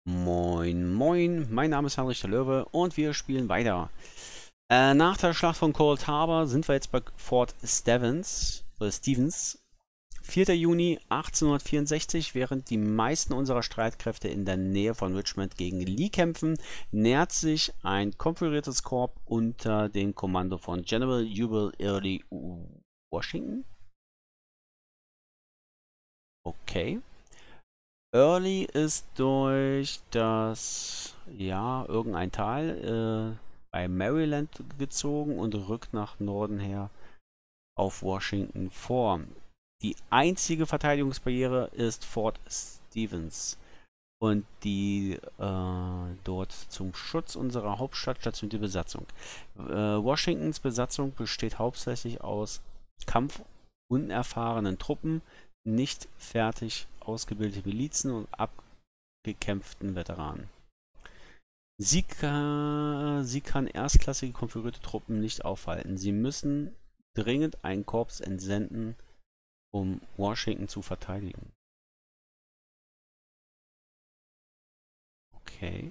Moin, moin, mein Name ist Heinrich der Löwe und wir spielen weiter. Nach der Schlacht von Cold Harbor sind wir jetzt bei Fort Stevens. 4. Juni 1864, während die meisten unserer Streitkräfte in der Nähe von Richmond gegen Lee kämpfen, nähert sich ein konföderiertes Korps unter dem Kommando von General Jubal Early Washington. Okay. Early ist durch irgendein Tal bei Maryland gezogen und rückt nach Norden her auf Washington vor. Die einzige Verteidigungsbarriere ist Fort Stevens und die dort zum Schutz unserer Hauptstadt stationierte Besatzung. Washingtons Besatzung besteht hauptsächlich aus kampfunerfahrenen Truppen, nicht fertig ausgebildete Milizen und abgekämpften Veteranen. Sie kann erstklassige konfigurierte Truppen nicht aufhalten. Sie müssen dringend ein Korps entsenden, um Washington zu verteidigen. Okay.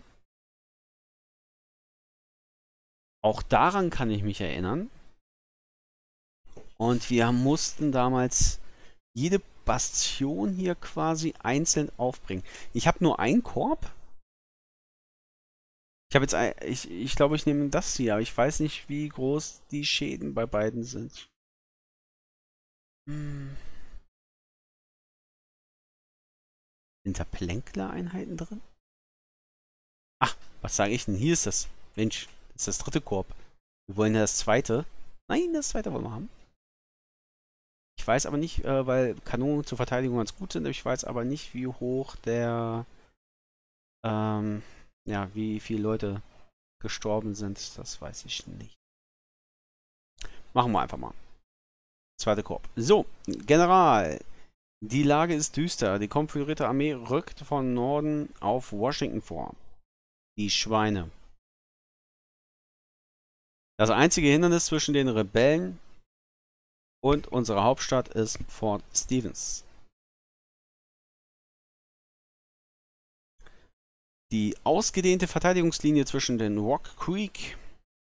Auch daran kann ich mich erinnern. Und wir mussten damals jede Bastion hier quasi einzeln aufbringen. Ich habe nur ein Korps. Ich glaube, ich nehme das hier, aber ich weiß nicht, wie groß die Schäden bei beiden sind. Sind da Plänkler-Einheiten drin? Ach, was sage ich denn? Hier ist das. Mensch, das ist das dritte Korps. Wir wollen ja das zweite. Nein, das zweite wollen wir haben. Ich weiß aber nicht, weil Kanonen zur Verteidigung ganz gut sind, aber ich weiß aber nicht, wie hoch wie viele Leute gestorben sind. Das weiß ich nicht. Machen wir einfach mal. Zweite Korps. So, General. Die Lage ist düster. Die konföderierte Armee rückt von Norden auf Washington vor. Die Schweine. Das einzige Hindernis zwischen den Rebellen und unserer Hauptstadt ist Fort Stevens. Die ausgedehnte Verteidigungslinie zwischen den Rock Creek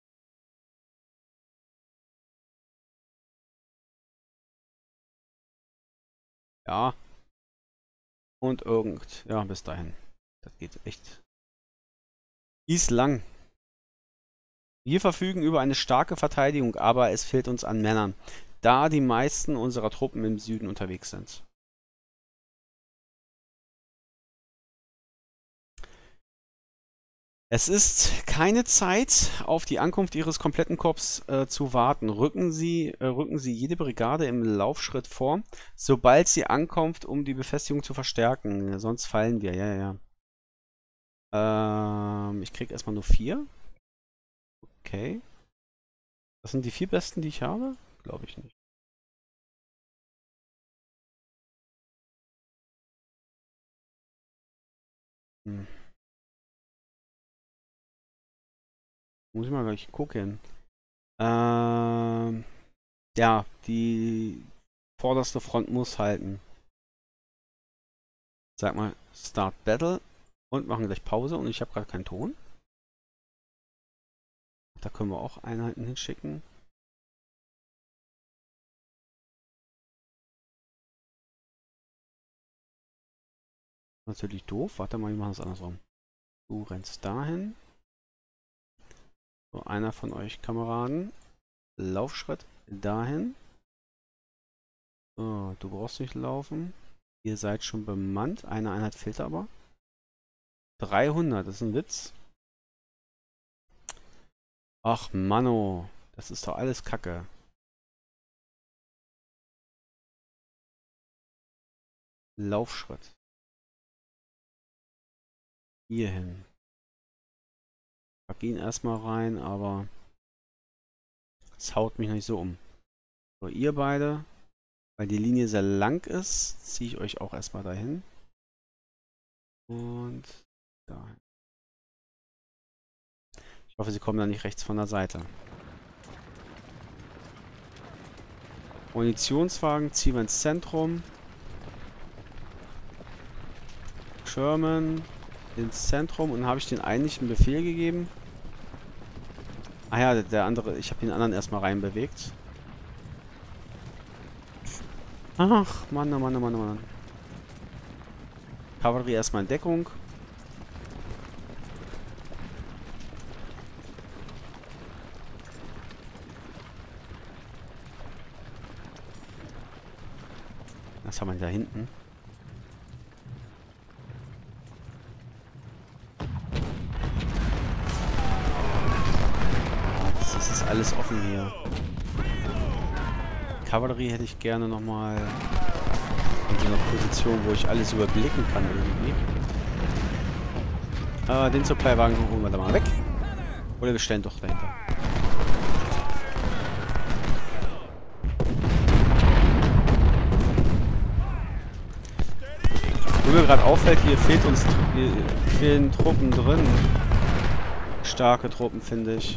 und bis dahin. Das geht echt. Ist lang. Wir verfügen über eine starke Verteidigung, aber es fehlt uns an Männern, da die meisten unserer Truppen im Süden unterwegs sind. Es ist keine Zeit, auf die Ankunft Ihres kompletten Korps zu warten. Rücken Sie jede Brigade im Laufschritt vor, sobald sie ankommt, um die Befestigung zu verstärken. Sonst fallen wir. Ja. Ich krieg erstmal nur 4. Okay. Das sind die 4 besten, die ich habe? Glaube ich nicht. Hm. Muss ich mal gleich gucken. Ja, die vorderste Front muss halten. Sag mal, Start Battle und machen gleich Pause und ich habe gerade keinen Ton. Da können wir auch Einheiten hinschicken. Natürlich doof. Warte mal, wir machen es andersrum. Du rennst dahin. So, einer von euch Kameraden. Laufschritt dahin. So, du brauchst nicht laufen. Ihr seid schon bemannt. Eine Einheit fehlt aber. 300, das ist ein Witz. Ach, Manno. Das ist doch alles Kacke. Laufschritt. Hierhin. Pack ihn erstmal rein, aber es haut mich nicht so um. So, ihr beide, weil die Linie sehr lang ist, ziehe ich euch auch erstmal dahin. Und dahin. Ich hoffe, sie kommen da nicht rechts von der Seite. Munitionswagen ziehen wir ins Zentrum. Sherman. ins Zentrum und habe ich den eigentlich einen Befehl gegeben? Ah ja, der andere, ich habe den anderen erstmal reinbewegt. Ach, Mann, oh Mann, oh Mann, oh Mann. Kavallerie erstmal in Deckung. Was haben wir da hinten? Das ist alles offen hier. Kavallerie hätte ich gerne nochmal in so einer Position, wo ich alles überblicken kann irgendwie. Den Supply-Wagen holen wir da mal weg. Oder wir stellen doch dahinter. Wo mir gerade auffällt, hier fehlen Truppen drin. Starke Truppen, finde ich.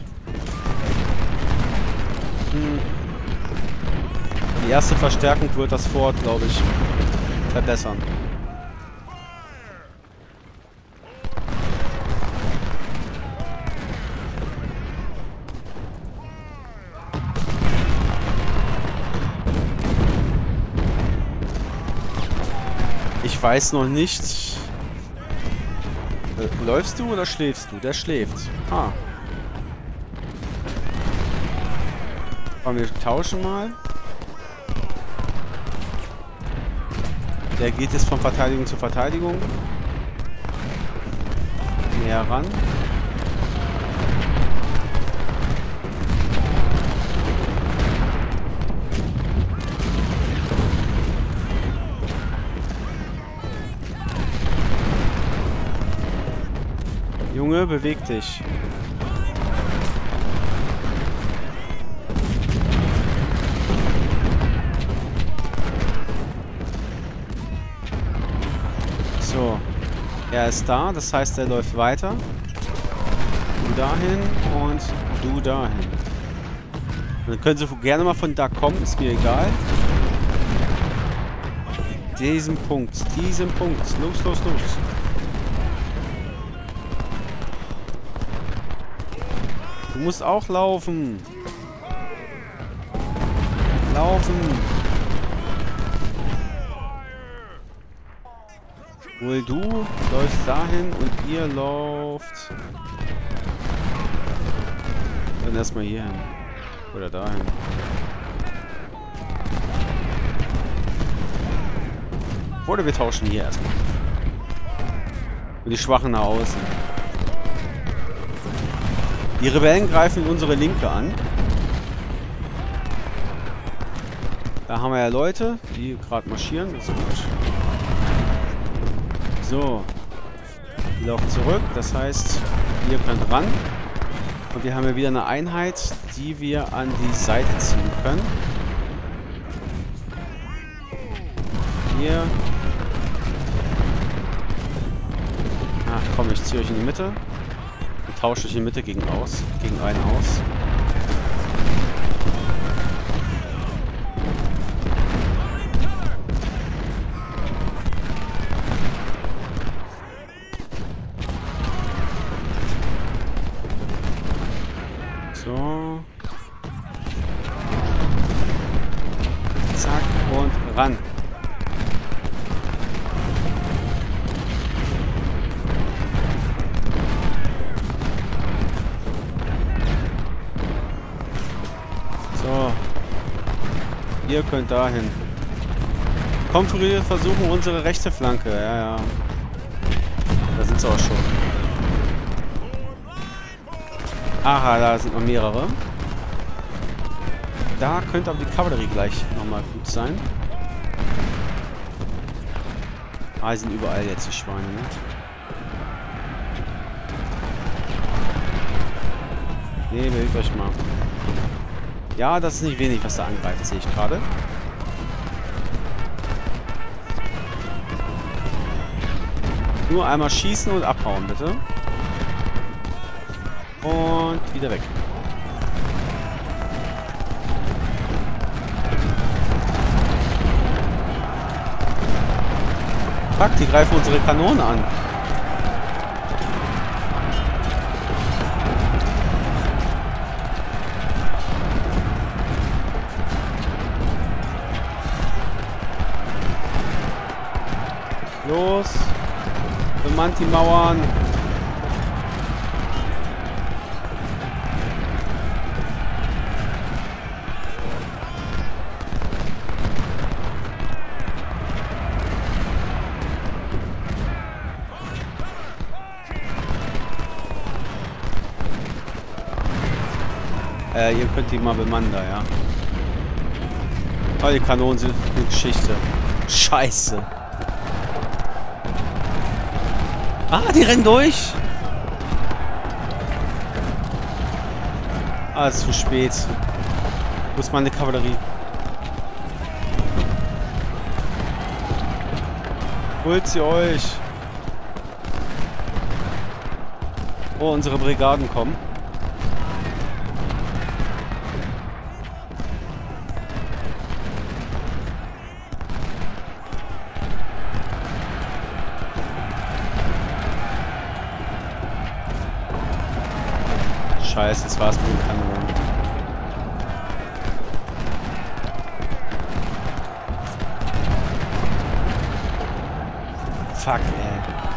Die erste Verstärkung wird das Fort, glaube ich, verbessern. Ich weiß noch nicht. Läufst du oder schläfst du? Der schläft. Ah. Komm, wir tauschen mal. Der geht jetzt von Verteidigung zu Verteidigung. Näher ran. Junge, beweg dich. So. Er ist da, das heißt, er läuft weiter. Du dahin und du dahin. Dann können sie gerne mal von da kommen, ist mir egal. Diesen Punkt. Los, los, los. Du musst auch laufen. Laufen. Wohl du läufst dahin und ihr lauft. Dann erstmal hier hin. Oder dahin. Oder wir tauschen hier erstmal. Und die Schwachen nach außen. Die Rebellen greifen unsere Linke an. Da haben wir ja Leute, die gerade marschieren. Das ist gut. So. Die laufen zurück. Das heißt, ihr könnt ran. Und wir haben ja wieder eine Einheit, die wir an die Seite ziehen können. Hier. Ach komm, ich ziehe euch in die Mitte. Und tausche euch in die Mitte gegen einen aus. So. Zack und ran. So. Ihr könnt dahin. Konföderierte versuchen unsere rechte Flanke. Ja, ja. Da sind sie auch schon. Aha, da sind noch mehrere. Da könnte aber die Kavallerie gleich nochmal gut sein. Ah, die sind überall jetzt, die Schweine, ne? Nee, bewegt euch mal. Ja, das ist nicht wenig, was da angreift, sehe ich gerade. Nur einmal schießen und abhauen, bitte. Und wieder weg. Fuck, die greifen unsere Kanone an. Mann, die Mauern. Ihr könnt die mal bemannen da, ja. Oh, die Kanonen sind eine Geschichte. Scheiße. Ah, die rennen durch. Ah, es ist zu spät. Wo ist meine Kavallerie? Holt sie euch. Oh, unsere Brigaden kommen. Scheiße, das war's mit den Kanonen. Fuck, ey.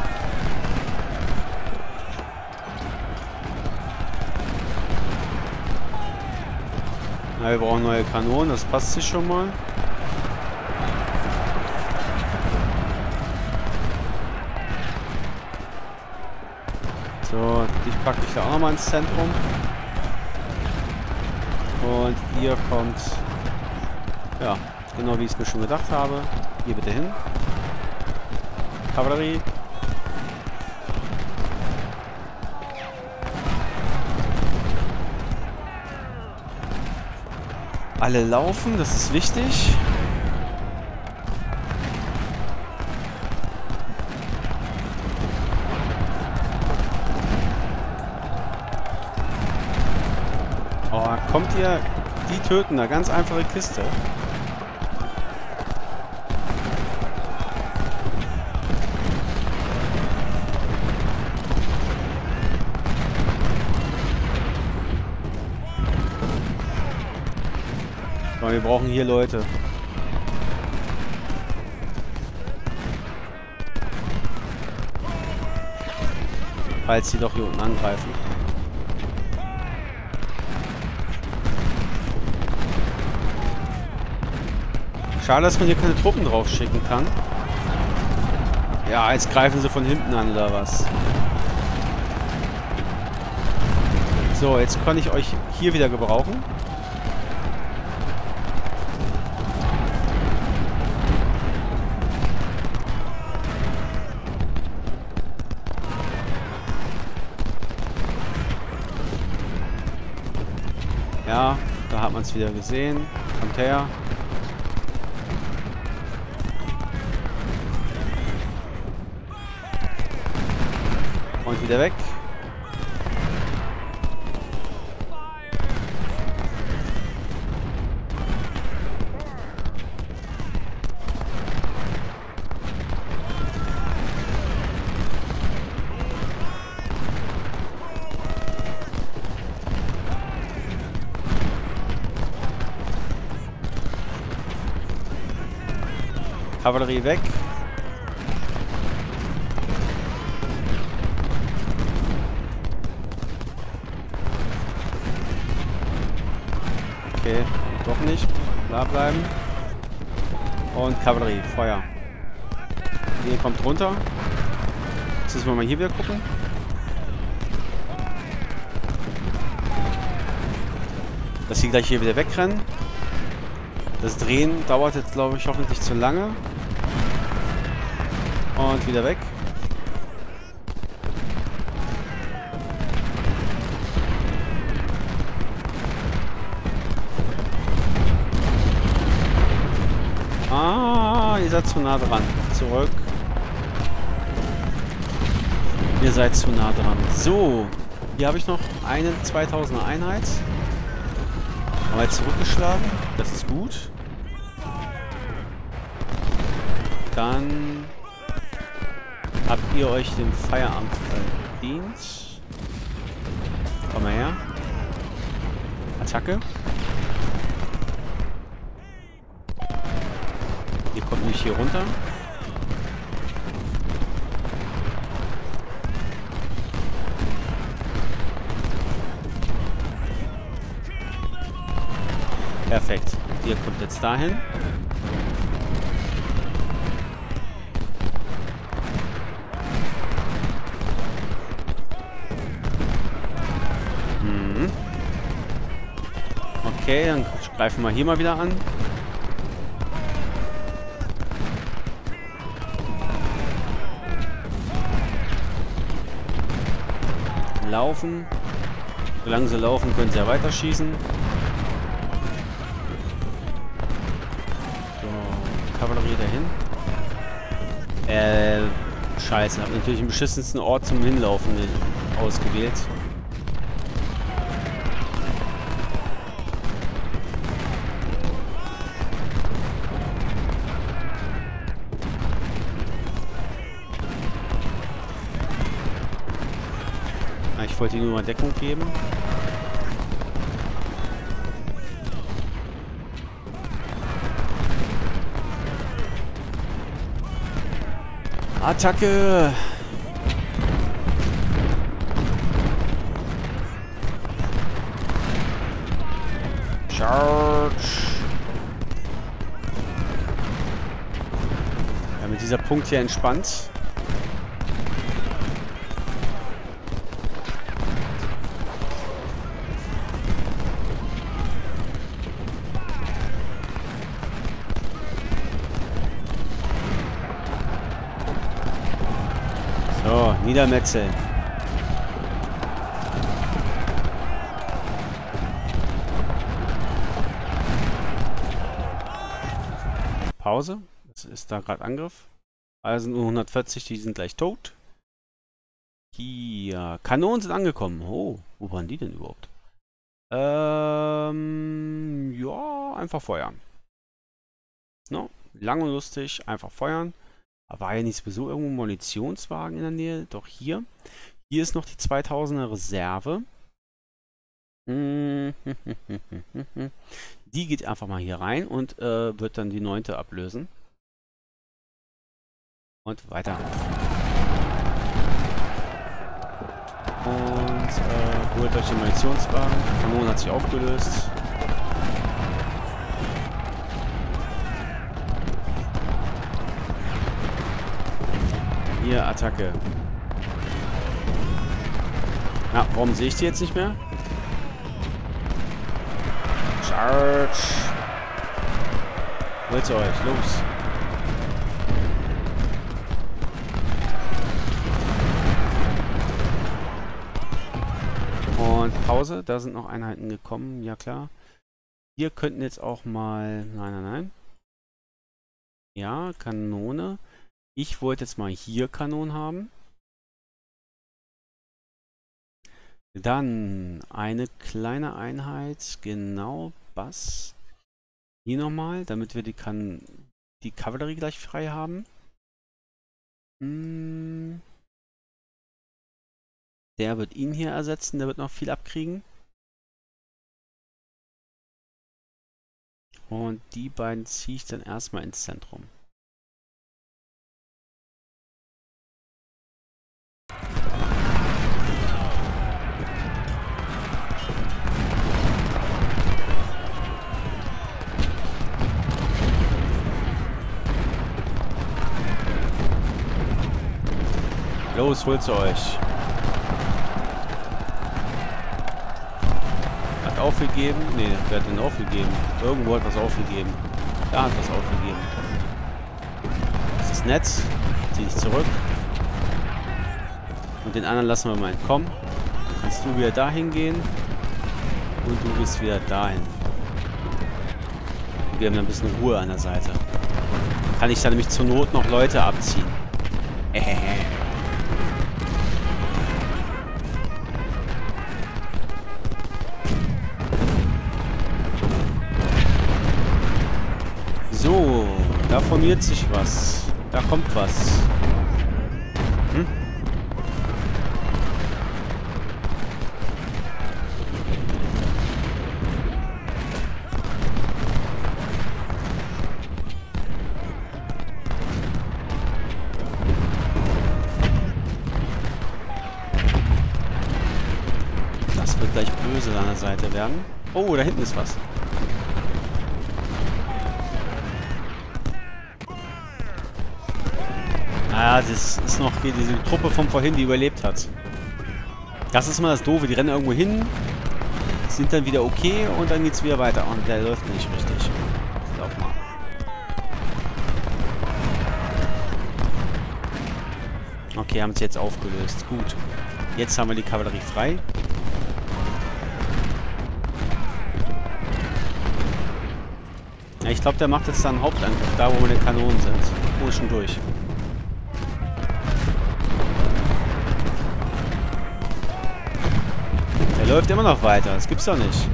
Na, wir brauchen neue Kanonen, das passt sich schon mal. So, dich packe ich da auch nochmal ins Zentrum. Und ihr kommt, ja, genau wie ich es mir schon gedacht habe. Hier bitte hin. Kavallerie. Alle laufen, das ist wichtig. Oh, kommt ihr? Die töten da, ganz einfache Kiste. So, wir brauchen hier Leute. Falls sie doch hier unten angreifen. Schade, dass man hier keine Truppen drauf schicken kann. Ja, jetzt greifen sie von hinten an, oder was? So, jetzt kann ich euch hier wieder gebrauchen. Ja, da hat man es wieder gesehen. Kommt her. Und wieder weg. Kavallerie weg. Okay, doch nicht. Da bleiben. Und Kavallerie, Feuer. Hier kommt runter. Jetzt müssen wir mal hier wieder gucken. Dass sie gleich hier wieder wegrennen. Das Drehen dauert jetzt, glaube ich, hoffentlich zu lange. Und wieder weg. Ah, ihr seid zu nah dran. Zurück. Ihr seid zu nah dran. So, hier habe ich noch eine 2000er Einheit. Haben wir jetzt zurückgeschlagen. Das ist gut. Dann habt ihr euch den Feierabend verdient. Komm mal her. Attacke. Ihr kommt nämlich hier runter. Perfekt. Ihr kommt jetzt dahin. Okay, dann greifen wir hier mal wieder an. Laufen. Solange sie laufen, können sie ja weiterschießen. So, Kavallerie dahin. Scheiße. Hab natürlich den beschissensten Ort zum Hinlaufen ausgewählt. Ich wollte ihnen nur mal Deckung geben. Attacke! Charge! Ja, mit dieser Punkt hier entspannt. So, niedermetzeln. Pause. Es ist da gerade Angriff. Also nur 140, die sind gleich tot. Hier. Kanonen sind angekommen. Oh, wo waren die denn überhaupt? Ja, einfach feuern. No, lang und lustig, einfach feuern. Aber war ja nicht sowieso irgendwo ein Munitionswagen in der Nähe? Doch hier. Hier ist noch die 2000er Reserve. Die geht einfach mal hier rein und wird dann die 9. ablösen. Und weiter. Und holt euch den Munitionswagen. Die Kanone hat sich aufgelöst. Hier, Attacke. Na, warum sehe ich die jetzt nicht mehr? Charge! Holt euch, los! Und Pause, da sind noch Einheiten gekommen, ja klar. Hier könnten jetzt auch mal... Nein. Ja, Kanone. Ich wollte jetzt mal hier Kanonen haben. Dann eine kleine Einheit, genau, Bass. Hier nochmal, damit wir die Kavallerie gleich frei haben. Der wird ihn hier ersetzen, der wird noch viel abkriegen. Und die beiden ziehe ich dann erstmal ins Zentrum. Los, holt sie euch. Hat aufgegeben? Ne, wer hat denn aufgegeben? Irgendwo hat was aufgegeben. Da hat was aufgegeben. Das ist nett. Zieh dich zurück. Und den anderen lassen wir mal entkommen. Dann kannst du wieder dahin gehen. Und du gehst wieder dahin. Und wir haben ein bisschen Ruhe an der Seite. Kann ich da nämlich zur Not noch Leute abziehen. So, da formiert sich was. Da kommt was. Das wird gleich böse an der Seite werden. Oh, da hinten ist was. Ah, das ist noch hier diese Truppe von vorhin, die überlebt hat. Das ist immer das Doofe. Die rennen irgendwo hin, sind dann wieder okay und dann geht's wieder weiter. Und der läuft nicht richtig. Lauf mal. Okay, haben sie jetzt aufgelöst. Gut. Jetzt haben wir die Kavallerie frei. Ja, ich glaube, der macht jetzt dann einen Hauptangriff, da wo meine Kanonen sind. Oh, ist schon durch. Der läuft immer noch weiter. Das gibt's doch nicht.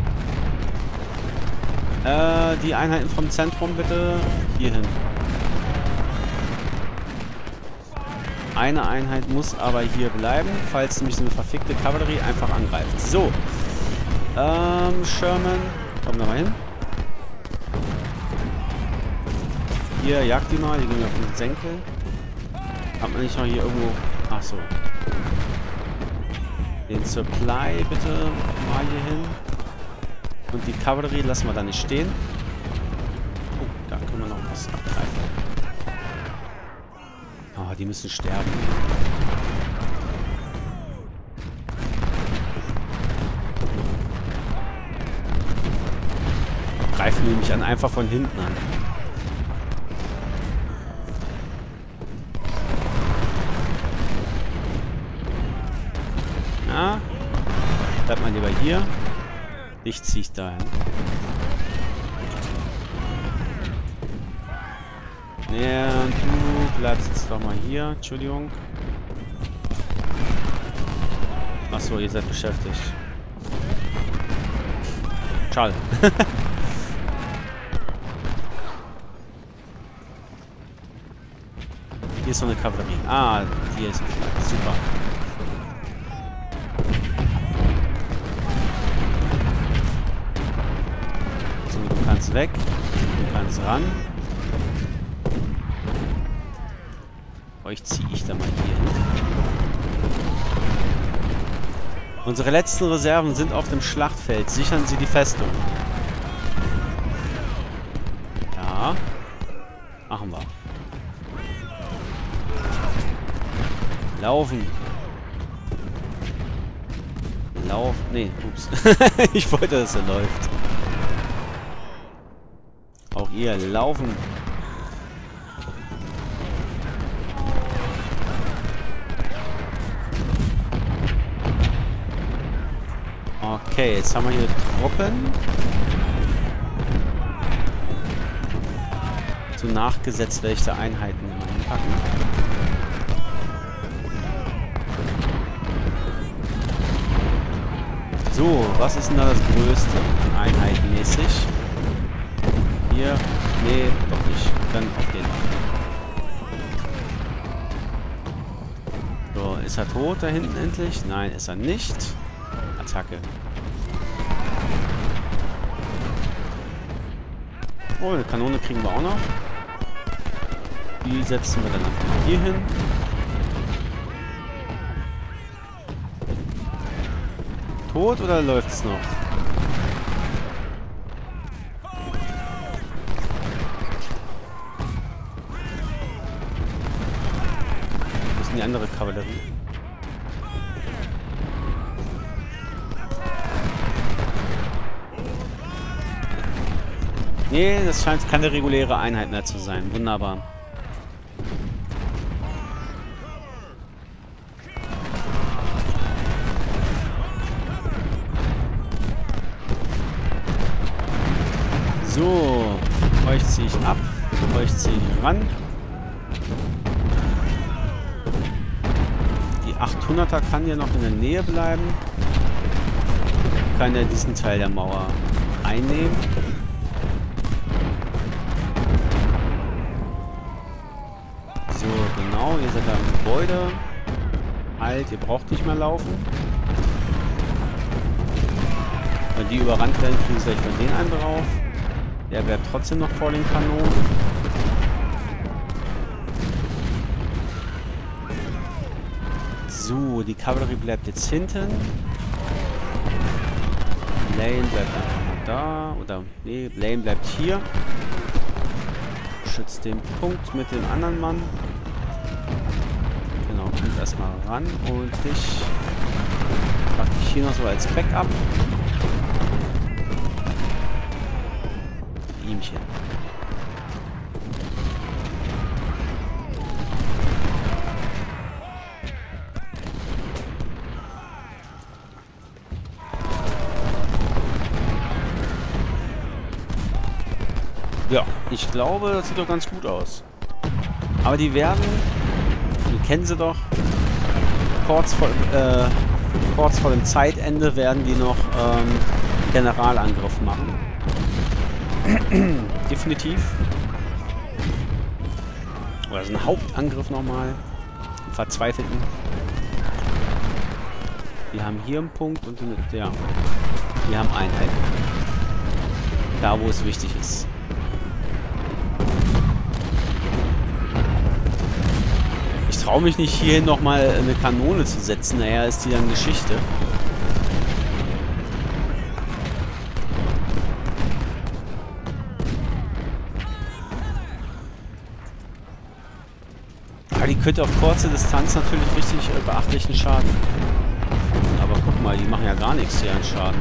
Die Einheiten vom Zentrum bitte hier hin. Eine Einheit muss aber hier bleiben, falls nämlich so eine verfickte Kavallerie einfach angreift. So. Sherman. Komm da mal hin. Hier, jagt die mal. Die gehen auf den Senkel. Hat man nicht noch hier irgendwo... Ach so. Den Supply bitte mal hier hin. Und die Kavallerie lassen wir da nicht stehen. Oh, da können wir noch was abgreifen. Oh, die müssen sterben. Greifen nämlich an, einfach von hinten an. Ja. Bleibt man lieber hier. Ich ziehe dahin. Ja, du bleibst jetzt doch mal hier. Entschuldigung. Achso, ihr seid beschäftigt. Schade. Hier ist so eine Kavallerie. Ah, hier ist eine. Super. So, du kannst weg. Du kannst ran. Euch ziehe ich da mal hier hin. Unsere letzten Reserven sind auf dem Schlachtfeld. Sichern Sie die Festung. Ja. Machen wir. Laufen. Lauf. Nee, ups. Ich wollte, dass er läuft. Auch ihr laufen. Okay, jetzt haben wir hier Truppen. So nachgesetzt, welche Einheiten immer hinpacken. So, was ist denn da das Größte? Einheitenmäßig. Hier. Nee, doch nicht. Dann auf den. So, ist er tot da hinten endlich? Nein, ist er nicht. Attacke. Oh, eine Kanone kriegen wir auch noch. Die setzen wir dann einfach hier hin. Tot oder läuft's noch? Wo ist denn die andere Kavallerie? Nee, das scheint keine reguläre Einheit mehr zu sein. Wunderbar. So, euch ziehe ich ab, euch ziehe ich ran. Die 800er kann ja noch in der Nähe bleiben. Kann ja diesen Teil der Mauer einnehmen. So, genau, ihr seid da im Gebäude. Halt, ihr braucht nicht mehr laufen. Wenn die überrannt werden, kriegen sie gleich von denen einen drauf. Der bleibt trotzdem noch vor den Kanonen. So, die Kavallerie bleibt jetzt hinten. Lane bleibt einfach mal da. Oder, nee, Lane bleibt hier. Schützt den Punkt mit dem anderen Mann. erstmal ran und dich packe ich hier noch so als Backup. Ihmchen. Ja, ich glaube, das sieht doch ganz gut aus. Aber die werden, wir kennen sie doch, kurz vor dem Zeitende werden die noch Generalangriff machen. Definitiv. Oder so ein Hauptangriff nochmal. Einen verzweifelten. Wir haben hier einen Punkt und ja, wir haben Einheiten. Da, wo es wichtig ist. Ich traue mich nicht, hierhin nochmal eine Kanone zu setzen. Naja, ist die dann Geschichte. Aber die könnte auf kurze Distanz natürlich richtig beachtlichen Schaden. Aber guck mal, die machen ja gar nichts hier an Schaden.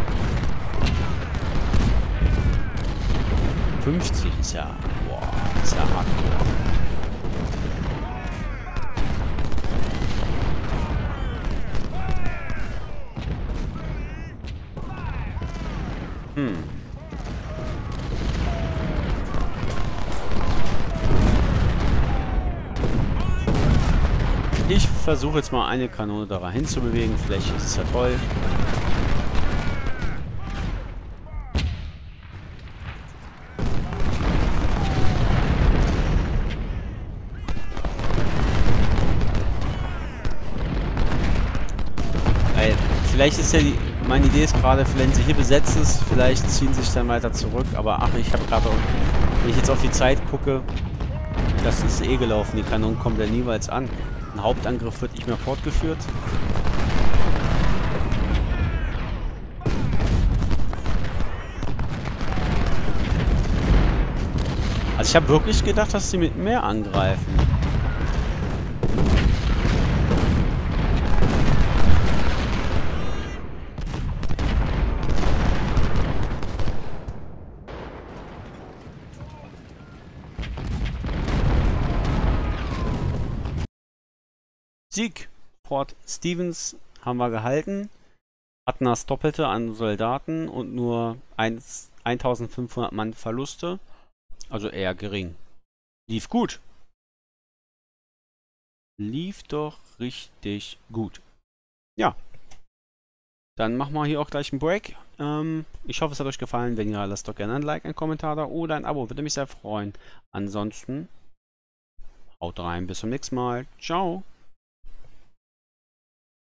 50 ist ja... Boah, ist ja hardcore. Ich versuche jetzt mal eine Kanone da hinzubewegen. Vielleicht ist es ja toll. Vielleicht ist ja meine Idee ist gerade, wenn sie hier besetzt ist, vielleicht ziehen sie sich dann weiter zurück. Aber ach, ich habe gerade, wenn ich jetzt auf die Zeit gucke, das ist eh gelaufen. Die Kanonen kommen dann niemals an. Ein Hauptangriff wird nicht mehr fortgeführt. Also ich habe wirklich gedacht, dass sie mit mehr angreifen. Sieg. Fort Stevens haben wir gehalten. Hatten das Doppelte an Soldaten und nur 1500 Mann Verluste. Also eher gering. Lief gut. Lief doch richtig gut. Ja. Dann machen wir hier auch gleich einen Break. Ich hoffe, es hat euch gefallen. Wenn ja, lasst doch gerne ein Like, ein Kommentar da oder ein Abo. Würde mich sehr freuen. Ansonsten haut rein. Bis zum nächsten Mal. Ciao.